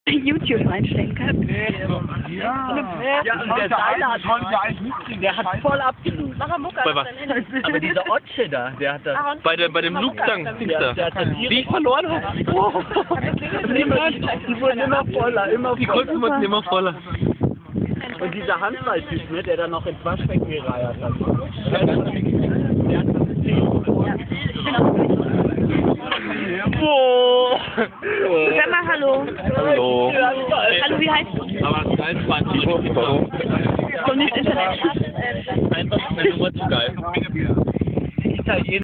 YouTube einstellen kann. Ja, und der Seiler hat voll abgelost. Bei was? Aber dieser Otsche da, der hat das... Bei dem Flugzang, Der hat das die ich verloren habe. Oh. Die wurden immer voller, immer Die voller. Krücken wurden immer voller. Und dieser Handballtyp, ne, der dann noch ins Waschbecken gereiert hat. Der hat das System. Oh. Sag mal hallo. Hallo. Hallo, wie heißt du? Aber geil, 20. Komm nicht Internet. Einfach eine Nummer zu geil. Italiener.